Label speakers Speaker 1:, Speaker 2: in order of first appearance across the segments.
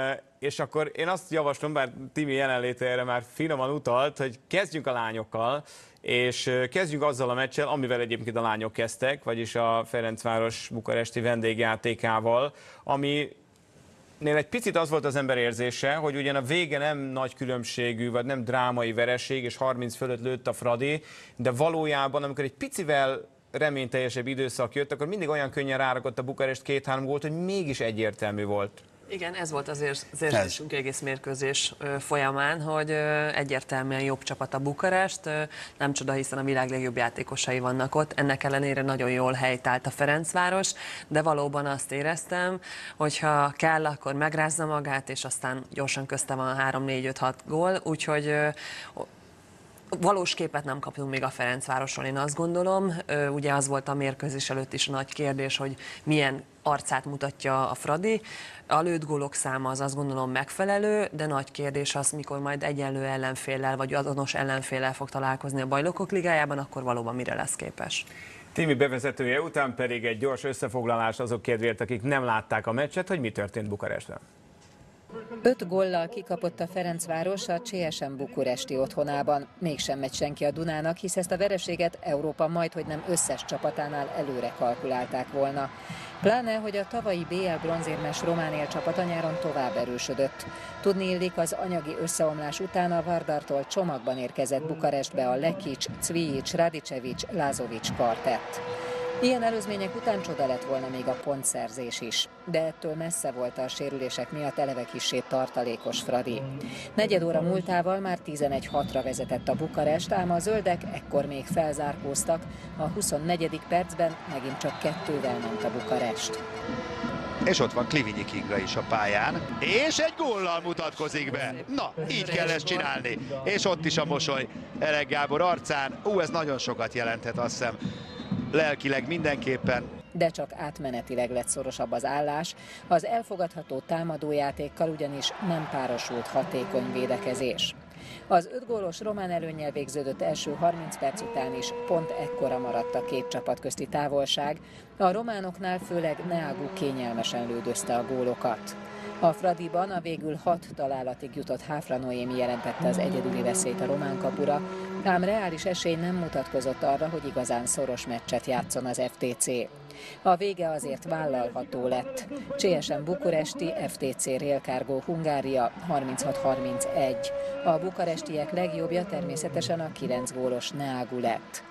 Speaker 1: És akkor én azt javaslom, bár Timi jelenléte erre már finoman utalt, hogy kezdjünk a lányokkal, és kezdjünk azzal a meccsel, amivel egyébként a lányok kezdtek, vagyis a Ferencváros bukaresti vendégjátégával, ami egy picit az volt az ember érzése, hogy ugyan a vége nem nagy különbségű, vagy nem drámai vereség, és 30 fölött lőtt a Fradi, de valójában, amikor egy picivel reményteljesebb időszak jött, akkor mindig olyan könnyen rárakott a Bukarest 2-3 gólt, hogy mégis egyértelmű volt.
Speaker 2: Igen, ez volt az érzésünk egész mérkőzés folyamán, hogy egyértelműen jobb csapat a Bukarest, nem csoda, hiszen a világ legjobb játékosai vannak ott, ennek ellenére nagyon jól helytált a Ferencváros, de valóban azt éreztem, hogy ha kell, akkor megrázza magát, és aztán gyorsan közte van 3-4-5-6 gól, úgyhogy valós képet nem kaptunk még a Ferencvárosról, én azt gondolom. Ugye az volt a mérkőzés előtt is a nagy kérdés, hogy milyen arcát mutatja a Fradi. A lőtt gólok száma az azt gondolom megfelelő, de nagy kérdés az, mikor majd egyenlő ellenféllel vagy azonos ellenféllel fog találkozni a Bajnokok Ligájában, akkor valóban mire lesz képes.
Speaker 1: Timi bevezetője után pedig egy gyors összefoglalás azok kedvéért, akik nem látták a meccset, hogy mi történt Bukarestben.
Speaker 3: 5 góllal kikapott a Ferencváros a CSM bukuresti otthonában. Mégsem megy senki a Dunának, hisz ezt a vereséget Európa majdhogy nem összes csapatánál előre kalkulálták volna. Pláne, hogy a tavalyi BL bronzérmes román csapata nyáron tovább erősödött. Tudni illik, az anyagi összeomlás után a Vardartól csomagban érkezett Bukarestbe a Lekic, Cvijic, Radicevic, Lázovic kvartett. Ilyen előzmények után csoda lett volna még a pontszerzés is, de ettől messze volt a sérülések miatt eleve kissé tartalékos Fradi. Negyed óra múltával már 11-6-ra vezetett a Bukarest, ám a zöldek ekkor még felzárkóztak, a 24. percben megint csak 2-vel ment a Bukarest.
Speaker 4: És ott van Klivinyi Kinga is a pályán, és egy góllal mutatkozik be. Na, így kell ezt csinálni. És ott is a mosoly Elek Gábor arcán. Ez nagyon sokat jelenthet, azt hiszem. Lelkileg mindenképpen.
Speaker 3: De csak átmenetileg lett szorosabb az állás, az elfogadható támadójátékkal ugyanis nem párosult hatékony védekezés. Az 5 gólos román előnnyel végződött első 30 perc után is pont ekkora maradt a két csapat közti távolság, a románoknál főleg Neagu kényelmesen lődözte a gólokat. A Fradiban a végül 6 találatig jutott Háfra Noémi jelentette az egyedüli veszélyt a román kapura, ám reális esély nem mutatkozott arra, hogy igazán szoros meccset játszon az FTC. A vége azért vállalható lett. CSM bukuresti, FTC Rail Cargo Hungária 36-31. A bukarestiek legjobbja természetesen a 9 gólos Neagu lett.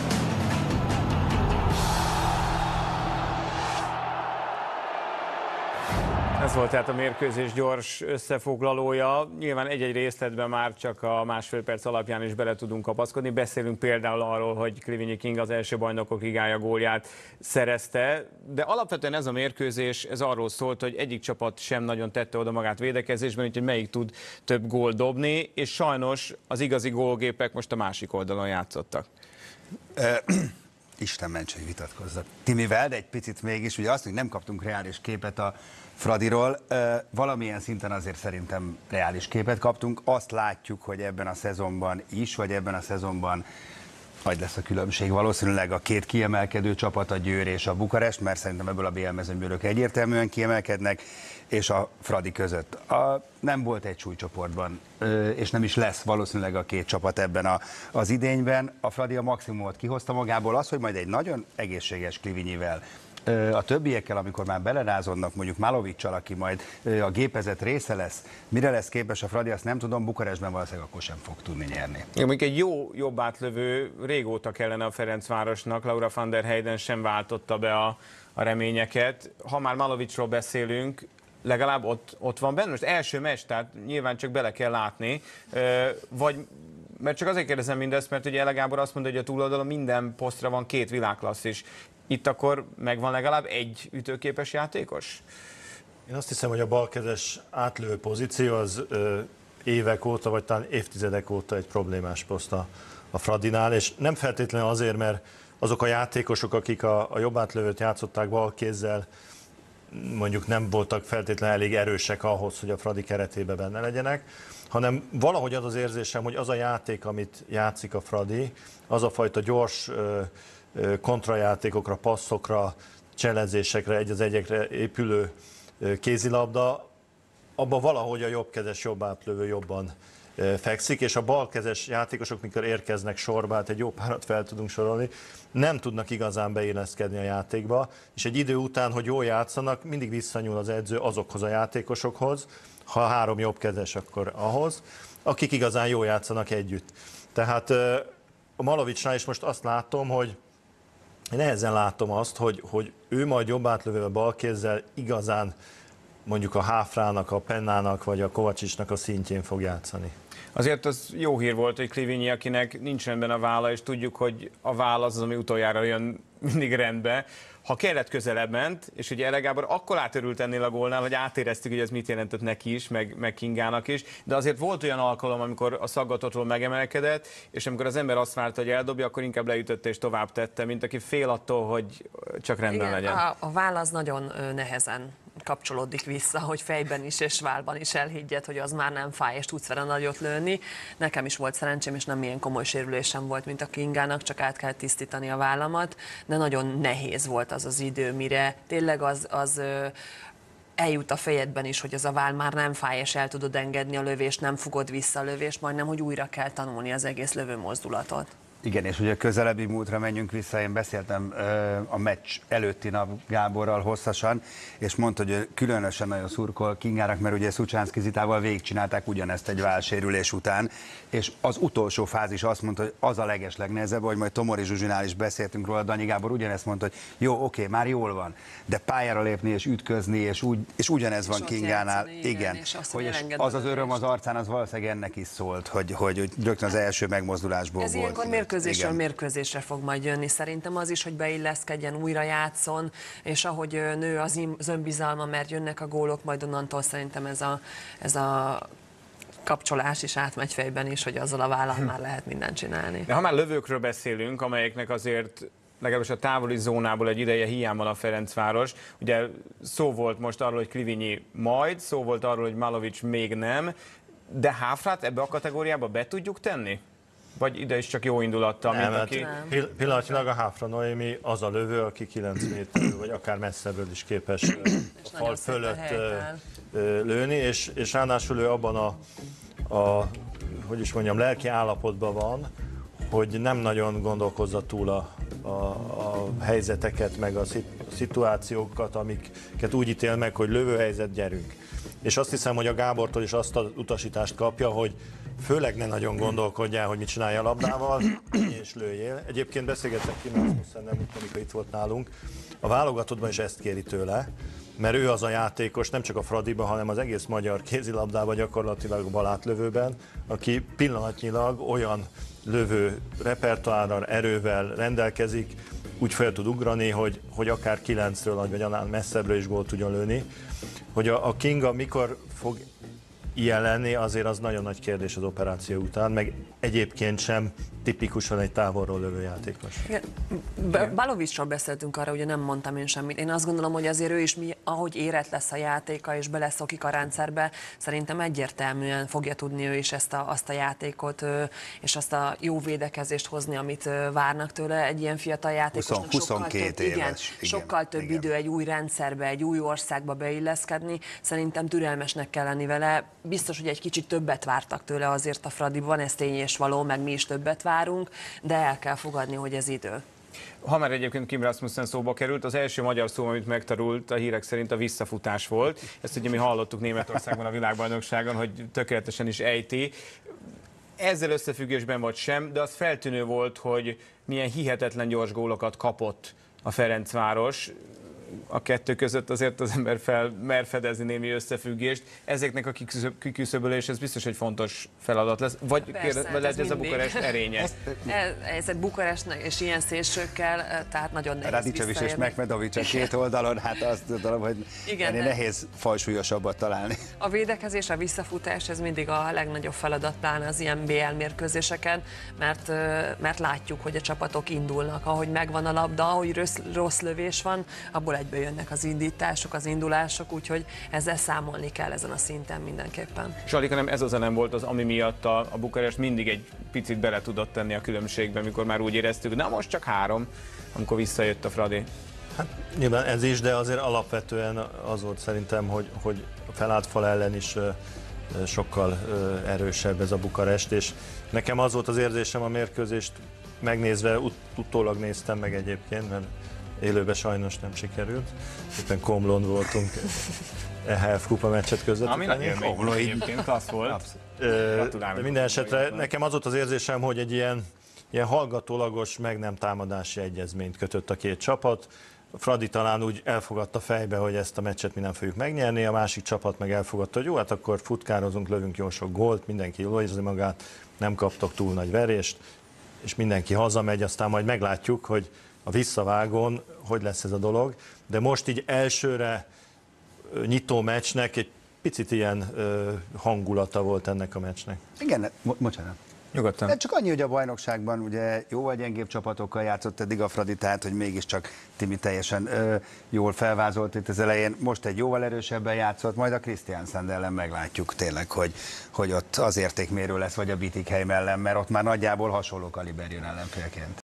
Speaker 1: Ez volt tehát a mérkőzés gyors összefoglalója. Nyilván egy-egy részletben már csak a másfél perc alapján is bele tudunk kapaszkodni. Beszélünk például arról, hogy Klivinyi Kinga az első Bajnokok Ligája gólját szerezte, de alapvetően ez a mérkőzés ez arról szólt, hogy egyik csapat sem nagyon tette oda magát védekezésben, úgyhogy melyik tud több gólt dobni, és sajnos az igazi gólgépek most a másik oldalon játszottak.
Speaker 5: Isten ments, hogy vitatkozzak Timivel, de egy picit mégis, ugye azt, hogy nem kaptunk reális képet a Fradiról, valamilyen szinten azért szerintem reális képet kaptunk. Azt látjuk, hogy ebben a szezonban is, vagy ebben a szezonban nagy lesz a különbség. Valószínűleg a két kiemelkedő csapat, a Győr és a Bukarest, mert szerintem ebből a BL mezőnyből egyértelműen kiemelkednek, és a Fradi között. Nem volt egy súlycsoportban, és nem is lesz valószínűleg a két csapat ebben az idényben. A Fradi a maximumot kihozta magából, az, hogy majd egy nagyon egészséges Klivinyivel, a többiekkel, amikor már belerázodnak, mondjuk Malovicsal, aki majd a gépezet része lesz, mire lesz képes a Fradi, azt nem tudom, Bukarestben valószínűleg akkor sem fog tudni nyerni.
Speaker 1: Mondjuk egy jobb átlövő régóta kellene a Ferencvárosnak, Laura van der Heyden sem váltotta be a reményeket. Ha már Malovicsról beszélünk, legalább ott van benne. Most első meccs, tehát nyilván csak bele kell látni, vagy mert csak azért kérdezem mindezt, mert ugye Elek Gábor azt mondja, hogy a túloldalon minden posztra van 2 világklasszis. Itt akkor megvan legalább egy ütőképes játékos?
Speaker 6: Én azt hiszem, hogy a balkezes átlövő pozíció az évek óta, vagy talán évtizedek óta egy problémás poszt a Fradinál, és nem feltétlenül azért, mert azok a játékosok, akik a jobb átlövőt játszották balkézzel, mondjuk nem voltak feltétlenül elég erősek ahhoz, hogy a Fradi keretében benne legyenek, hanem valahogy az az érzésem, hogy az a játék, amit játszik a Fradi, az a fajta gyors kontrajátékokra, passzokra, cselezésekre, egy az egyekre épülő kézilabda, abban valahogy a jobbkezes, jobb átlövő jobban fekszik, és a balkezes játékosok, mikor érkeznek sorba, hát egy jó párat fel tudunk sorolni, nem tudnak igazán beilleszkedni a játékba, és egy idő után, hogy jól játszanak, mindig visszanyúl az edző azokhoz a játékosokhoz, ha 3 jobbkezes, akkor ahhoz, akik igazán jól játszanak együtt. Tehát a Malovicsnál is most azt látom, hogy nehezen látom azt, hogy ő majd jobb átlövővel balkézzel igazán mondjuk a Háfrának, a Pennának vagy a Kovacsicsnak a szintjén fog játszani.
Speaker 1: Azért az jó hír volt, hogy Clivigny, akinek nincs rendben a válla, és tudjuk, hogy a váll az, ami utoljára jön mindig rendbe. Ha kellett, közelebb ment, és ugye Ele Gábor akkor átörült ennél a gólnál, hogy átéreztük, hogy ez mit jelentett neki is, meg Kingának is, de azért volt olyan alkalom, amikor a szaggatotról megemelkedett, és amikor az ember azt várta, hogy eldobja, akkor inkább leütötte és tovább tette, mint aki fél attól, hogy csak rendben legyen.
Speaker 2: A váll az nagyon nehezen kapcsolódik vissza, hogy fejben is és vállban is elhiggyed, hogy az már nem fáj, és tudsz vele nagyot lőni. Nekem is volt szerencsém, és nem ilyen komoly sérülésem volt, mint a Kingának, csak át kell tisztítani a vállamat, de nagyon nehéz volt az az idő, mire tényleg az eljut a fejedben is, hogy az a váll már nem fáj, és el tudod engedni a lövést, nem fogod vissza a lövést, majdnem, hogy újra kell tanulni az egész lövőmozdulatot.
Speaker 5: Igen, és ugye közelebbi múltra menjünk vissza, én beszéltem a meccs előtti nap Gáborral hosszasan, és mondta, hogy különösen nagyon szurkol Kingának, mert ugye Szucsánszky Zitával végigcsinálták ugyanezt egy vállsérülés után, és az utolsó fázis azt mondta, hogy az a legeslegnehezebb, hogy majd Tomori Zsuzsinál is beszéltünk róla, Danyi Gábor ugyanezt mondta, hogy jó, oké, már jól van, de pályára lépni és ütközni, és ugyanez van Kingánál, igen, hogy az az öröm az arcán, az valószínűleg ennek is szólt, hogy rögtön az első megmozdulásból
Speaker 2: ez
Speaker 5: volt.
Speaker 2: Mérkőzésről mérkőzésre fog majd jönni. Szerintem az is, hogy beilleszkedjen, újra játszon, és ahogy nő az önbizalma, mert jönnek a gólok, majd onnantól szerintem ez a kapcsolás is átmegy fejben is, hogy azzal a vállal már lehet mindent csinálni.
Speaker 1: De ha már lövőkről beszélünk, amelyeknek azért legalábbis a távoli zónából egy ideje hiány van a Ferencváros. Ugye szó volt most arról, hogy Clivigny majd, szó volt arról, hogy Malovics még nem, de Háfrát ebbe a kategóriába be tudjuk tenni? Vagy ide is csak jó indulattal, mint aki...
Speaker 6: Pillanatnyilag a Háfra Noémi az a lövő, aki 9 méterről, vagy akár messzebből is képes a fal fölött lőni, és ráadásul ő abban a hogy is mondjam, lelki állapotban van, hogy nem nagyon gondolkozza túl a helyzeteket, meg a szituációkat, amiket úgy ítél meg, hogy lövőhelyzet, gyerünk. És azt hiszem, hogy a Gábortól is azt az utasítást kapja, hogy főleg ne nagyon gondolkodjál, hogy mit csinálja a labdával, és lőjél. Egyébként beszélgettek ki, nem amikor itt volt nálunk. A válogatottban is ezt kéri tőle, mert ő az a játékos, nem csak a Fradiban, hanem az egész magyar kézilabdában, gyakorlatilag a balátlövőben, aki pillanatnyilag olyan lövő repertoárral, erővel rendelkezik, úgy fel tud ugrani, hogy akár 9-ről, vagy annál messzebbről is gólt tudjon lőni. Hogy a Kinga mikor fog ilyen lenni, azért az nagyon nagy kérdés az operáció után, meg egyébként sem tipikusan egy távolról lövő játékos.
Speaker 2: Balovicsról beszéltünk arra, ugye nem mondtam én semmit. Én azt gondolom, hogy azért ő is, ahogy érett lesz a játéka, és beleszokik a rendszerbe, szerintem egyértelműen fogja tudni ő is azt a játékot, és azt a jó védekezést hozni, amit várnak tőle egy ilyen fiatal játékosnak.
Speaker 5: 22 éves.
Speaker 2: Sokkal több idő egy új rendszerbe, egy új országba beilleszkedni. Szerintem türelmesnek kell lenni vele. Biztos, hogy egy kicsit többet vártak tőle azért a Fradiban, ez tény és való, meg mi is többet várunk, de el kell fogadni, hogy ez idő.
Speaker 1: Ha már egyébként Kim Rasmussen szóba került, az első magyar szó, amit megtanult a hírek szerint a visszafutás volt. Ezt ugye mi hallottuk Németországban a világbajnokságon, hogy tökéletesen is ejti. Ezzel összefüggésben vagy sem, de az feltűnő volt, hogy milyen hihetetlen gyors gólokat kapott a Ferencváros. A kettő között azért az ember mer fedezni némi összefüggést. Ezeknek a kiküszöbölés, ez biztos egy fontos feladat lesz. Vagy lehet ez a Bukarest erénye?
Speaker 2: Ez egy Bukarest és ilyen szélsőkkel, tehát nagyon nehéz
Speaker 5: Radicevic és Mekmedovic a két oldalon, hát azt tudom, hogy nehéz fajsúlyosabbat találni.
Speaker 2: A védekezés, a visszafutás, ez mindig a legnagyobb feladat pláne az ilyen BL mérkőzéseken, mert látjuk, hogy a csapatok indulnak. Ahogy megvan a labda, ahogy rossz lövés van, abból egyből jönnek az indítások, az indulások, úgyhogy ezzel számolni kell ezen a szinten mindenképpen.
Speaker 1: Salika, nem ez az elem volt az, ami miatt a Bukarest mindig egy picit bele tudott tenni a különbségbe, amikor már úgy éreztük, na most csak 3, amikor visszajött a Fradi.
Speaker 6: Hát nyilván ez is, de azért alapvetően az volt szerintem, hogy a felállt fal ellen is sokkal erősebb ez a Bukarest, és nekem az volt az érzésem a mérkőzést megnézve, utólag néztem meg egyébként, mert élőben sajnos nem sikerült. Éppen Komlón voltunk EHF kupa meccset között.
Speaker 1: Ami nagy élmény egyébként, klassz volt.
Speaker 6: De minden esetre nekem az volt az érzésem, hogy egy ilyen hallgatólagos, meg nem támadási egyezményt kötött a két csapat. Fradi talán úgy elfogadta fejbe, hogy ezt a meccset mi nem fogjuk megnyerni, a másik csapat meg elfogadta, hogy jó, hát akkor futkározunk, lövünk jó sok gólt, mindenki jól érzi magát, nem kaptok túl nagy verést, és mindenki hazamegy, aztán majd meglátjuk, hogy a visszavágón hogy lesz ez a dolog. De most így elsőre nyitó meccsnek egy picit ilyen hangulata volt ennek a meccsnek.
Speaker 5: Igen, bocsánat.
Speaker 1: Nyugodtan.
Speaker 5: De csak annyi, hogy a bajnokságban ugye jóval gyengébb csapatokkal játszott eddig a Fradi, tehát hogy mégiscsak Timi teljesen jól felvázolt itt az elején. Most egy jóval erősebben játszott, majd a Kristiansand ellen meglátjuk tényleg, hogy ott az értékmérő lesz, vagy a Bietigheim ellen, mert ott már nagyjából hasonló kaliber jön ellenfélként.